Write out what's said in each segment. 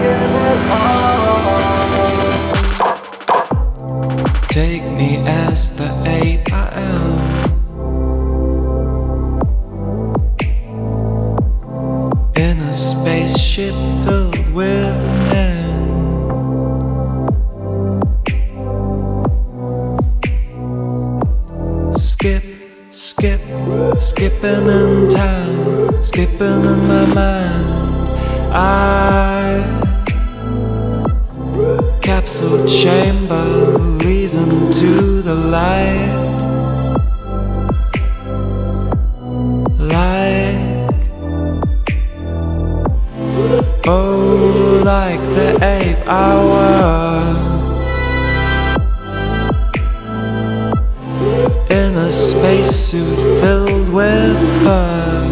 give it all. Take me as the ape I am. In a spaceship filled with men. Skipping in time, skipping in my mind. Capsule chamber, leaving to the light. Like the ape I was. In a spacesuit filled with fur.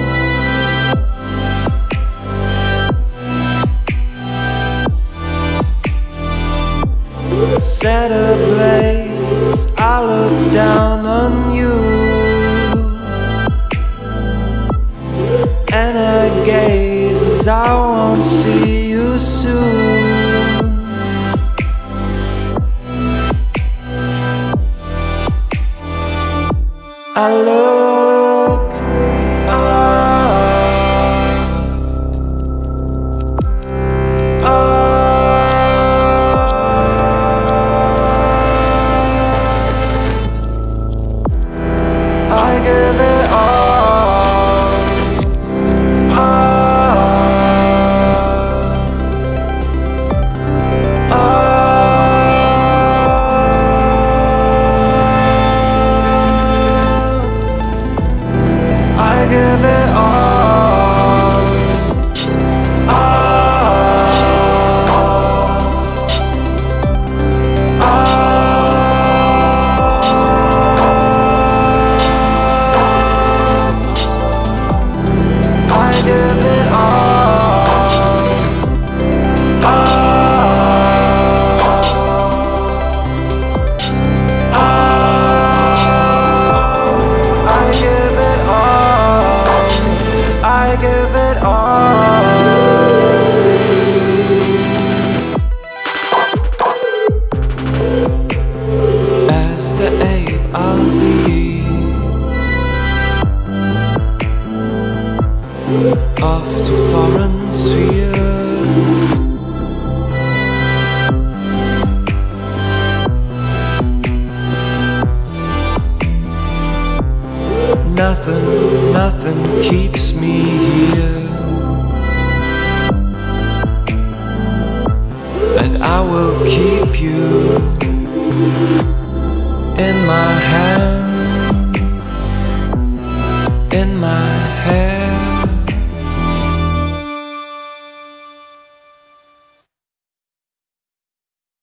Set ablaze, I look down on you, and I gaze as I won't see you soon. I look I give it all. I give it all. I give it all. I give it all. I give it all. As the ape I'll be, off to foreign spheres. Nothing keeps me here, and I will keep you in my hand, in my head.